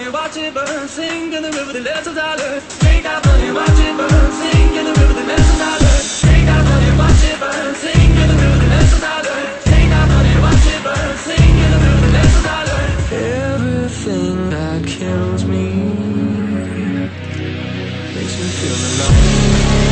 money, watch it burn. Sing in the river, the lessons I learned. Take that money, watch it burn. Sing in the river, the lessons I learned. Take that money, watch it burn. Sing in the river, the lessons I learned. Take that money, watch it burn. Sing in the river, the lessons I learned. Everything that kills me makes me feel alone.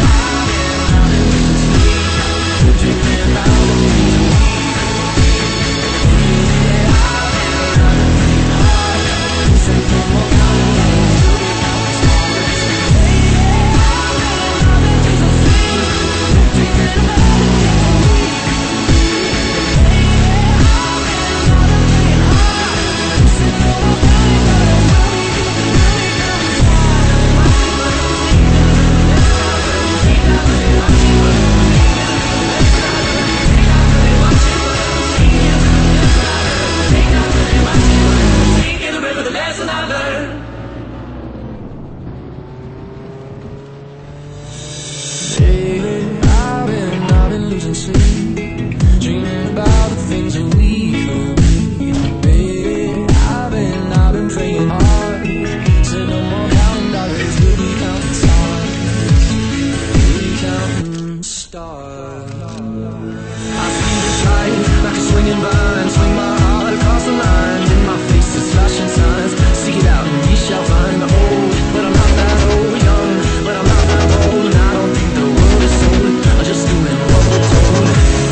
I've been losing sleep, dreaming about the things that we could be. Baby, I've been praying hard. Said no more counting dollars, we'll be counting stars. We'll be counting stars. I see this light like a swinging vine, swing my heart across the line. In my face is flashing signs. Seek it out and ye shall find. Old, but I'm not that old. Young, but I'm not that old. And I don't think the world is sold. I'm just doing what we're told.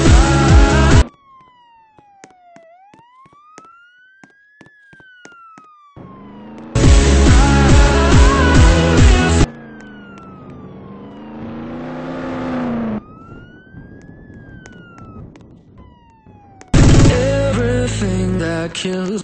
Everything that kills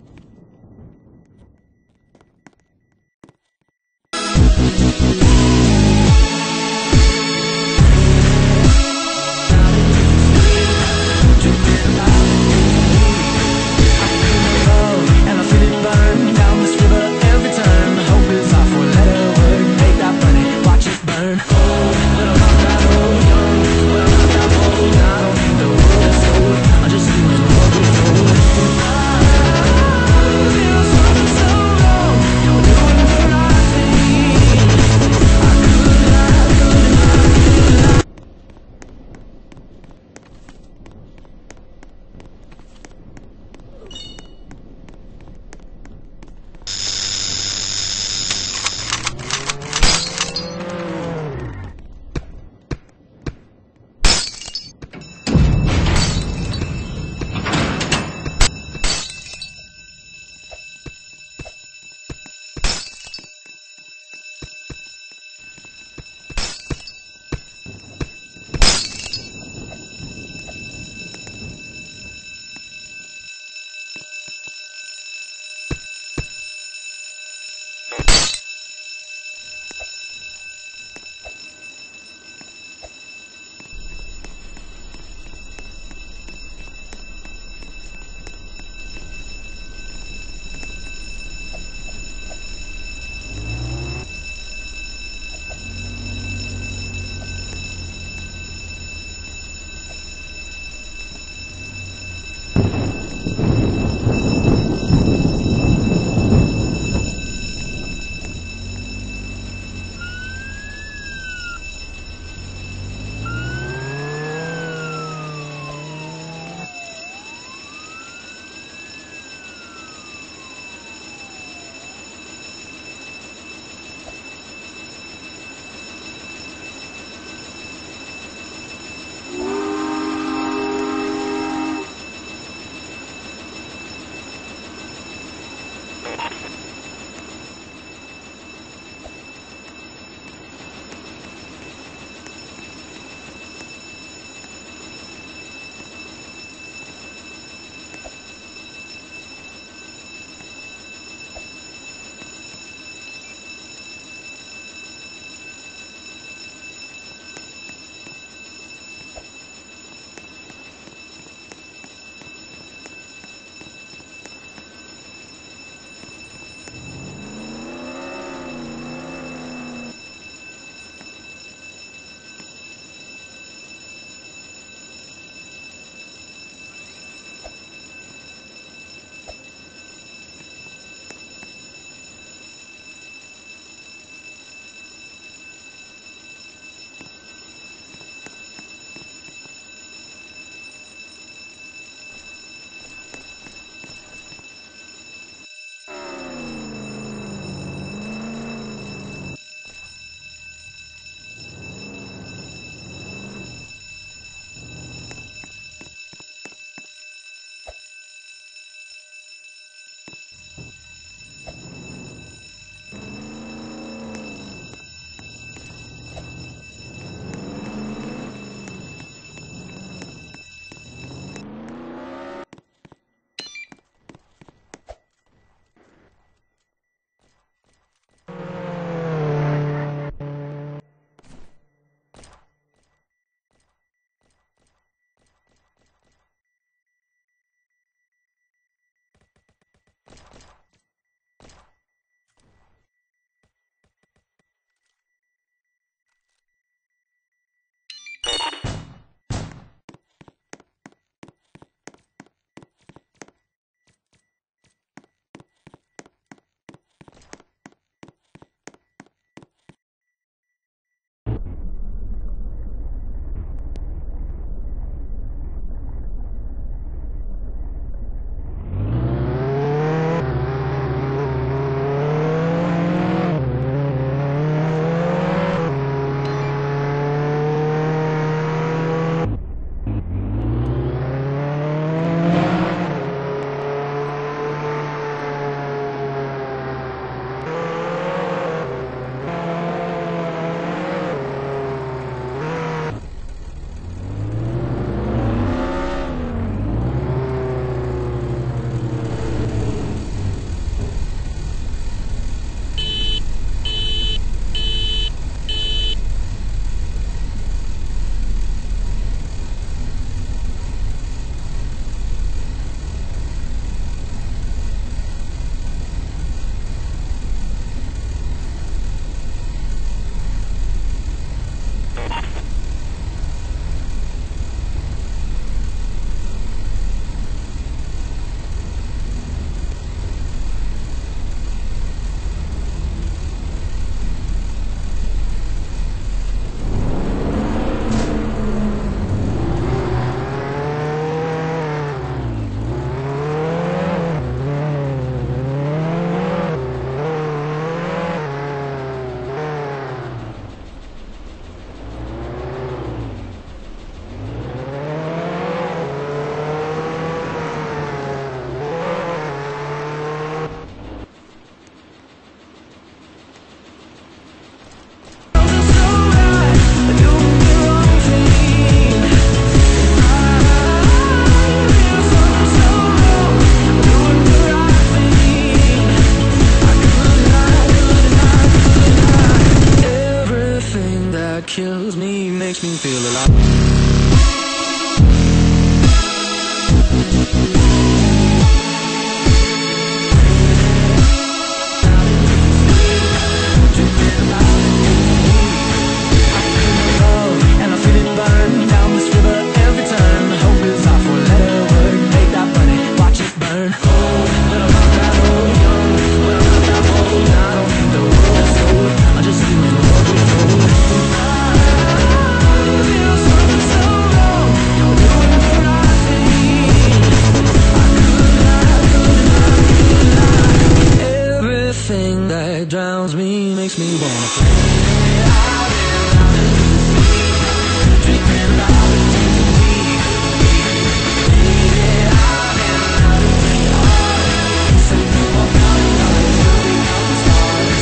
Everything that drowns me makes me wanna play. I've been losing sleep, dreaming about the things that we could be. I've been playing hard, setting no more counting dollars, building out the stars.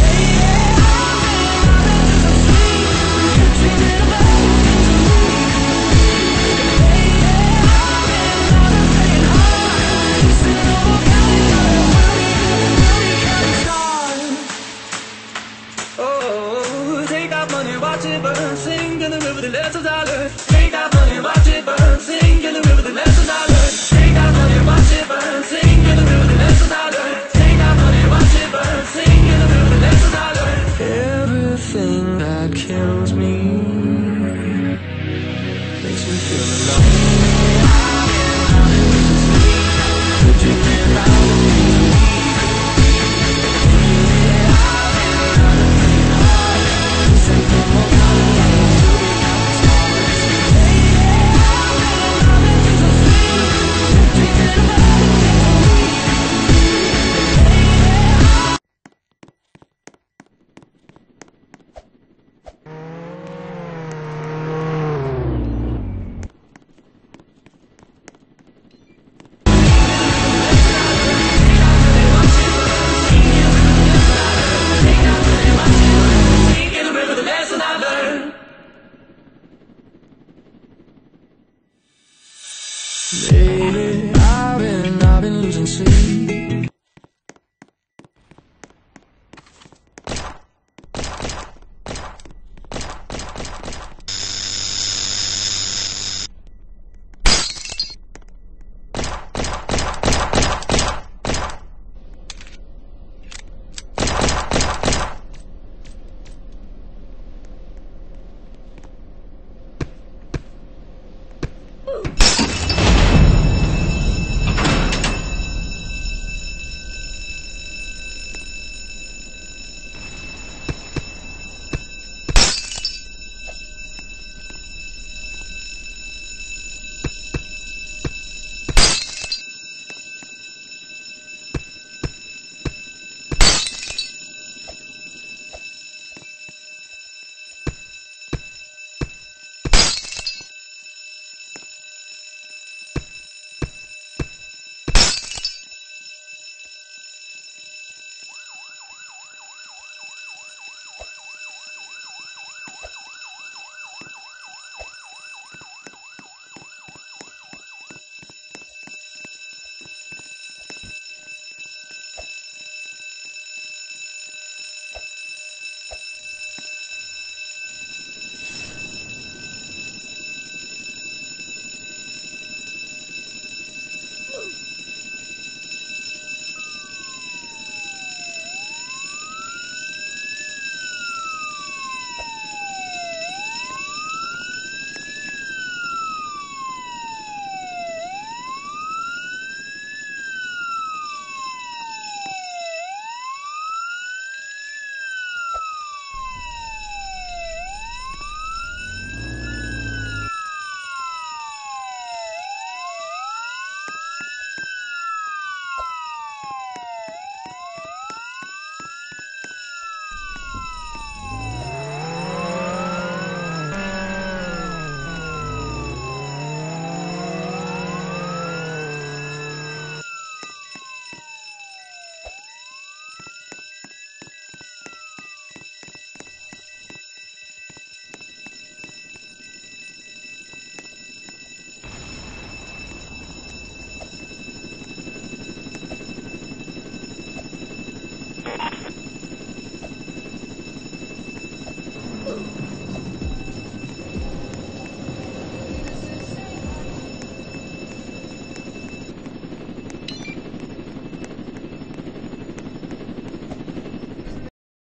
I've been losing sleep, dreaming about the things that we could be. I've been playing hard, setting no more counting dollars, building counting stars. Oh, take that money, watch it burn, sing in the river the lessons I learned. Take that money, watch it burn, sing in the river the lessons I learned. Take that money, watch it burn, sing in the river the lessons I learned. Take that money, watch it burn, sing in the river the lessons I learned. Everything that kills me makes me feel alive. I've been losing sleep, dreaming about the things that we could be. I've been playing hard, setting no more counting dollars, building out the stars. I've been losing sleep, dreaming about the things that we could be. Sing in the river the lesson I learned. Lately, I've been losing sleep.